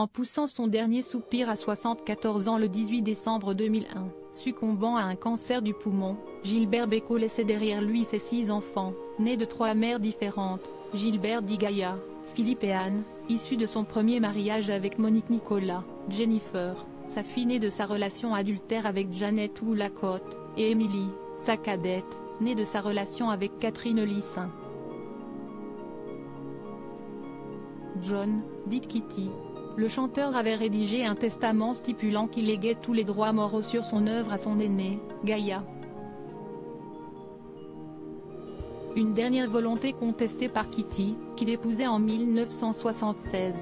en poussant son dernier soupir à 74 ans le 18 décembre 2001, succombant à un cancer du poumon. Gilbert Bécaud laissait derrière lui ses 6 enfants, nés de 3 mères différentes, Gilbert dit Gaïa, Philippe et Anne, issus de son premier mariage avec Monique Nicolas, Jennifer, sa fille née de sa relation adultère avec Janet Woolacott, et Emily, sa cadette, née de sa relation avec Catherine Lissin. John, dit Kitty. Le chanteur avait rédigé un testament stipulant qu'il léguait tous les droits moraux sur son œuvre à son aînée, Gaïa. Une dernière volonté contestée par Kitty, qu'il épousait en 1976.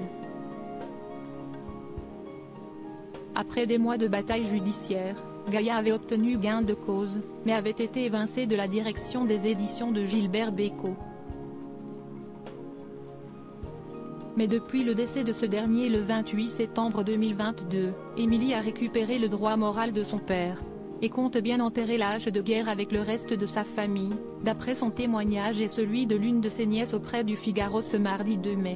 Après des mois de bataille judiciaire, Gaïa avait obtenu gain de cause, mais avait été évincée de la direction des éditions de Gilbert Bécaud. Mais depuis le décès de ce dernier le 28 septembre 2022, Emily a récupéré le droit moral de son père, et compte bien enterrer l'âge de guerre avec le reste de sa famille, d'après son témoignage et celui de l'une de ses nièces auprès du Figaro ce mardi 2 mai.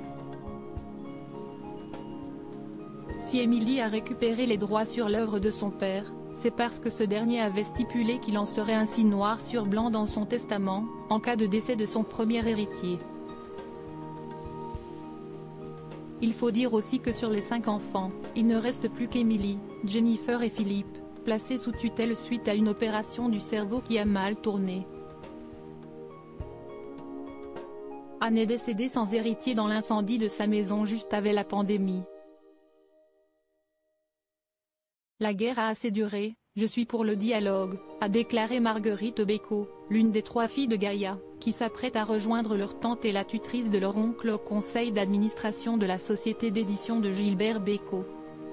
Si Emily a récupéré les droits sur l'œuvre de son père, c'est parce que ce dernier avait stipulé qu'il en serait ainsi noir sur blanc dans son testament, en cas de décès de son premier héritier. Il faut dire aussi que sur les 5 enfants, il ne reste plus qu'Emily, Jennifer et Philippe, placés sous tutelle suite à une opération du cerveau qui a mal tourné. Anne est décédée sans héritier dans l'incendie de sa maison juste avant la pandémie. La guerre a assez duré, je suis pour le dialogue, a déclaré Marguerite Bécaud, l'une des 3 filles de Gaïa, qui s'apprête à rejoindre leur tante et la tutrice de leur oncle au conseil d'administration de la société d'édition de Gilbert Bécaud.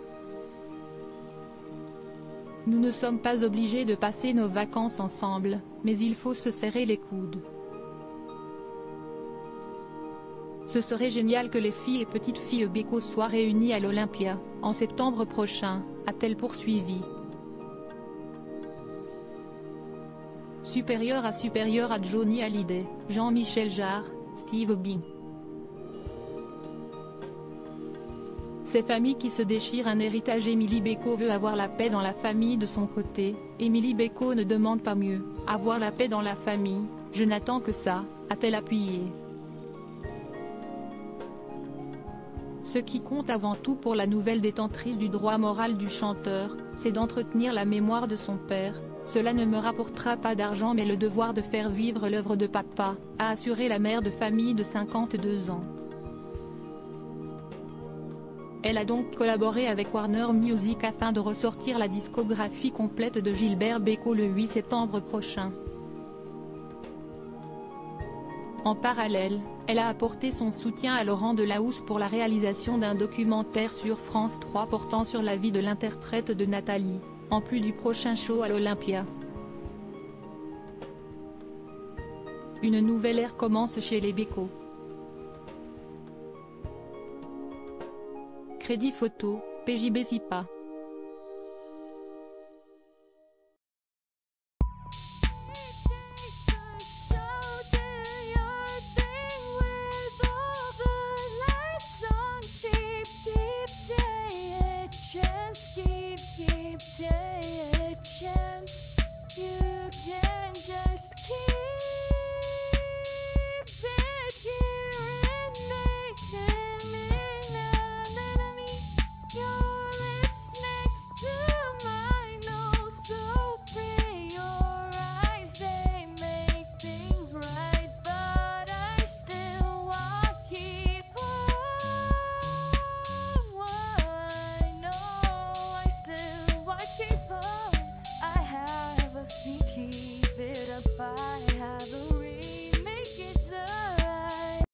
Nous ne sommes pas obligés de passer nos vacances ensemble, mais il faut se serrer les coudes. Ce serait génial que les filles et petites filles Bécaud soient réunies à l'Olympia, en septembre prochain, a-t-elle poursuivi. Supérieur à Johnny Hallyday, Jean-Michel Jarre, Steve Bing. Ces familles qui se déchirent un héritage. Emily Bécaud veut avoir la paix dans la famille de son côté. Emily Bécaud ne demande pas mieux, avoir la paix dans la famille, je n'attends que ça, a-t-elle appuyé. Ce qui compte avant tout pour la nouvelle détentrice du droit moral du chanteur, c'est d'entretenir la mémoire de son père. Cela ne me rapportera pas d'argent mais le devoir de faire vivre l'œuvre de papa, a assuré la mère de famille de 52 ans. Elle a donc collaboré avec Warner Music afin de ressortir la discographie complète de Gilbert Bécaud le 8 septembre prochain. En parallèle, elle a apporté son soutien à Laurent Delahousse pour la réalisation d'un documentaire sur France 3 portant sur la vie de l'interprète de Nathalie, en plus du prochain show à l'Olympia. Une nouvelle ère commence chez les Bécaud. Crédit photo, PJB Sipa.